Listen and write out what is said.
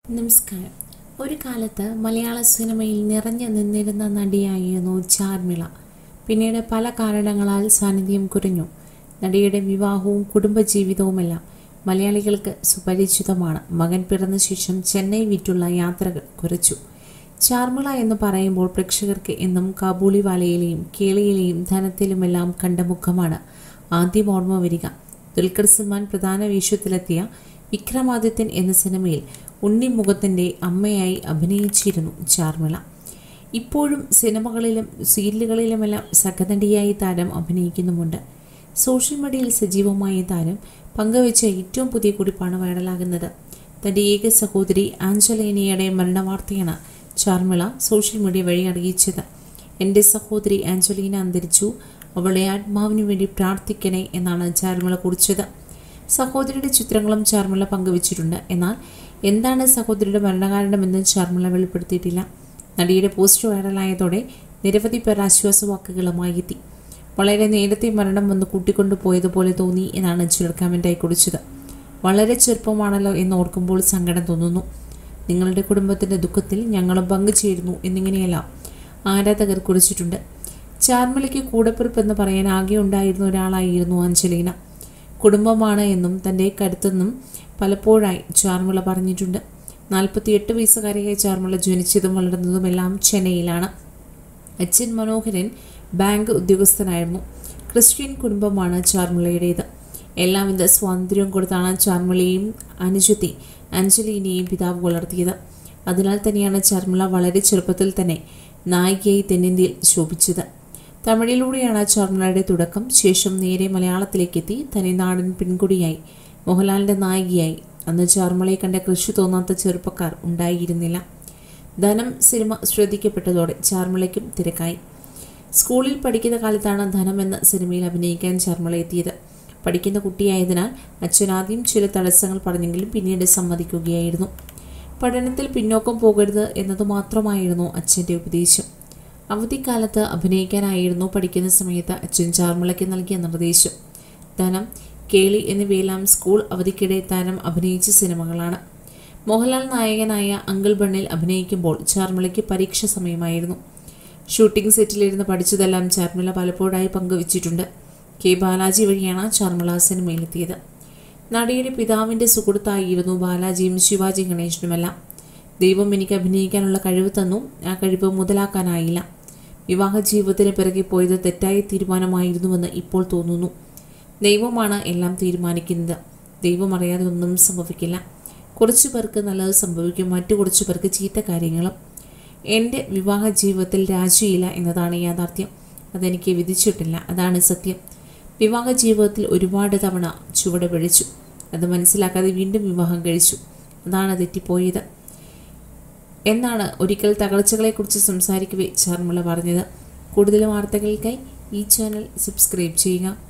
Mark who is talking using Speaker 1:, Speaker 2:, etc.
Speaker 1: നമസ്കാരം. ഒരു കാലത്ത് മലയാള സിനിമയിൽ നിറഞ്ഞു നിന്നിരുന്ന നടിയായിരുന്നു ചാർമിള. പിന്നീട് പല കാരണങ്ങളാൽ സാന്നിധ്യം കുറഞ്ഞു. നടിയുടെ വിവാഹവും കുടുംബജീവിതവുമെല്ലാം മലയാളികൾക്ക് സുപരിചിതമാണ്. മകൻ പിറന്ന ശേഷം ചെന്നൈ വിട്ടുള്ള യാത്രകൾ കുറച്ചു. ചാർമിള എന്ന് പറയുമ്പോൾ പ്രേക്ഷകർക്ക് എന്നും കാബൂളിവാലയിലെയും കേളിയിലെയും ധനത്തിലുമെല്ലാം കണ്ട മുഖമാണ് ആദ്യം ഓർമ്മ വരിക. ദുൽഖർ സൽമാൻ പ്രധാന വേഷത്തിലെത്തിയ വിക്രമാദിത്യൻ എന്ന സിനിമയിൽ ഉണ്ണിമുഖത്തിൻ്റെ അമ്മയായി അഭിനയിച്ചിരുന്നു ചാർമിള. ഇപ്പോഴും സിനിമകളിലും സീരിയലുകളിലുമെല്ലാം സഹനടിയായി താരം അഭിനയിക്കുന്നുമുണ്ട്. സോഷ്യൽ മീഡിയയിൽ സജീവമായ താരം പങ്കുവച്ച ഏറ്റവും പുതിയ കുറിപ്പാണ് വൈറലാകുന്നത്. തൻ്റെ ഏക സഹോദരി ആഞ്ചലീനയുടെ മരണവാർത്തയാണ് ചാർമിള സോഷ്യൽ മീഡിയ വഴി അറിയിച്ചത്. എൻ്റെ സഹോദരി ആഞ്ചലീന അന്തരിച്ചു, അവളുടെ ആത്മാവിനു വേണ്ടി പ്രാർത്ഥിക്കണേ എന്നാണ് ചാർമിള കുറിച്ചത്. സഹോദരിയുടെ ചിത്രങ്ങളും ചാർമിള പങ്കുവച്ചിട്ടുണ്ട്. എന്നാൽ എന്താണ് സഹോദരിയുടെ മരണകാരണമെന്ന് ചാർമിള വെളിപ്പെടുത്തിയിട്ടില്ല. നടിയുടെ പോസ്റ്റ് വൈറലായതോടെ നിരവധി പേർ ആശ്വാസവാക്കുകളുമായി എത്തി. വളരെ നേരത്തെ മരണം വന്ന് കൂട്ടിക്കൊണ്ടുപോയതുപോലെ തോന്നി എന്നാണ് ചിലർ കമൻ്റായി കുറിച്ചത്. വളരെ ചെറുപ്പമാണല്ലോ എന്ന് ഓർക്കുമ്പോൾ സങ്കടം തോന്നുന്നു. നിങ്ങളുടെ കുടുംബത്തിൻ്റെ ദുഃഖത്തിൽ ഞങ്ങളും പങ്കുചേരുന്നു എന്നിങ്ങനെയെല്ലാം ആരാധകർ കുറിച്ചിട്ടുണ്ട്. ചാർമിളയ്ക്ക് കൂടപ്പിറപ്പെന്ന് പറയാൻ ആകെ ഉണ്ടായിരുന്ന ഒരാളായിരുന്നു ആഞ്ചലീന. കുടുംബമാണ് എന്നും തൻ്റെ കരുത്തെന്നും പലപ്പോഴായി ചാർമിള പറഞ്ഞിട്ടുണ്ട്. 48 വയസ്സുകാരിയായ ചാർമിള ജനിച്ചതും വളർന്നതുമെല്ലാം ചെന്നൈയിലാണ്. അച്ഛൻ മനോഹരൻ ബാങ്ക് ഉദ്യോഗസ്ഥനായിരുന്നു. ക്രിസ്ത്യൻ കുടുംബമാണ് ചാർമിളയുടേത്. എല്ലാവിധ സ്വാതന്ത്ര്യവും കൊടുത്താണ് ചാർമിളയെയും അനുജത്തെ ആഞ്ചലീനയെയും പിതാവ് വളർത്തിയത്. അതിനാൽ തന്നെയാണ് ചാർമിള വളരെ ചെറുപ്പത്തിൽ തന്നെ നായികയായി തെന്നിന്ത്യയിൽ ശോഭിച്ചത്. തമിഴിലൂടെയാണ് ചാർമിളയുടെ തുടക്കം. ശേഷം നേരെ മലയാളത്തിലേക്കെത്തി തനിനാടൻ പെൺകുടിയായി മോഹൻലാലിൻ്റെ നായികയായി. അന്ന് ചാർമിളയെ കണ്ട കൃഷി തോന്നാത്ത ചെറുപ്പക്കാർ ഉണ്ടായിരുന്നില്ല. ധനം സിനിമ ശ്രദ്ധിക്കപ്പെട്ടതോടെ ചാർമിളയ്ക്കും തിരക്കായി. സ്കൂളിൽ പഠിക്കുന്ന കാലത്താണ് ധനം എന്ന സിനിമയിൽ അഭിനയിക്കാൻ ചാർമിള എത്തിയത്. പഠിക്കുന്ന കുട്ടിയായതിനാൽ അച്ഛൻ ആദ്യം ചില തടസ്സങ്ങൾ പറഞ്ഞെങ്കിലും പിന്നീട് സമ്മതിക്കുകയായിരുന്നു. പഠനത്തിൽ പിന്നോക്കം പോകരുത് എന്നതുമാത്രമായിരുന്നു അച്ഛൻ്റെ ഉപദേശം. അവധിക്കാലത്ത് അഭിനയിക്കാനായിരുന്നു പഠിക്കുന്ന സമയത്ത് അച്ഛൻ ചാർമിളയ്ക്ക് നൽകിയ നിർദ്ദേശം. ധനം, കേളി എന്നിവയെല്ലാം സ്കൂൾ അവധിക്കിടെ താരം അഭിനയിച്ച സിനിമകളാണ്. മോഹൻലാൽ നായകനായ അങ്കിൾ ബണ്ണിൽ അഭിനയിക്കുമ്പോൾ ചാർമിളയ്ക്ക് പരീക്ഷ സമയമായിരുന്നു. ഷൂട്ടിംഗ് സെറ്റിലിരുന്ന് പഠിച്ചതെല്ലാം ചാർമിള പലപ്പോഴായി പങ്കുവച്ചിട്ടുണ്ട്. കെ ബാലാജി വഴിയാണ് ചാർമിള സിനിമയിലെത്തിയത്. നടിയുടെ പിതാവിൻ്റെ സുഹൃത്തായിരുന്നു ബാലാജിയും ശിവാജി ഗണേശനുമെല്ലാം. ദൈവം എനിക്ക് അഭിനയിക്കാനുള്ള കഴിവ് തന്നു, ആ കഴിവ് മുതലാക്കാനായില്ല. വിവാഹ ജീവിതത്തിന് പിറകെ പോയത് തെറ്റായ തീരുമാനമായിരുന്നുവെന്ന് ഇപ്പോൾ തോന്നുന്നു. ദൈവമാണ് എല്ലാം തീരുമാനിക്കുന്നത്. ദൈവം അറിയാതെ ഒന്നും സംഭവിക്കില്ല. കുറച്ചു പേർക്ക് നല്ലത് സംഭവിക്കും, മറ്റു കുറച്ചു പേർക്ക് ചീത്ത കാര്യങ്ങളും. എൻ്റെ വിവാഹ ജീവിതത്തിൽ രാജിയില്ല എന്നതാണ് യാഥാർത്ഥ്യം. അതെനിക്ക് വിധിച്ചിട്ടില്ല, അതാണ് സത്യം. വിവാഹ ജീവിതത്തിൽ ഒരുപാട് തവണ ചുവട് പിഴച്ചു. അത് മനസ്സിലാക്കാതെ വീണ്ടും വിവാഹം കഴിച്ചു. അതാണ് തെറ്റിപ്പോയത് എന്നാണ് ഒരിക്കൽ തകർച്ചകളെക്കുറിച്ച് സംസാരിക്കവേ ചാർമിള പറഞ്ഞത്. കൂടുതൽ വാർത്തകൾക്കായി ഈ ചാനൽ സബ്സ്ക്രൈബ് ചെയ്യുക.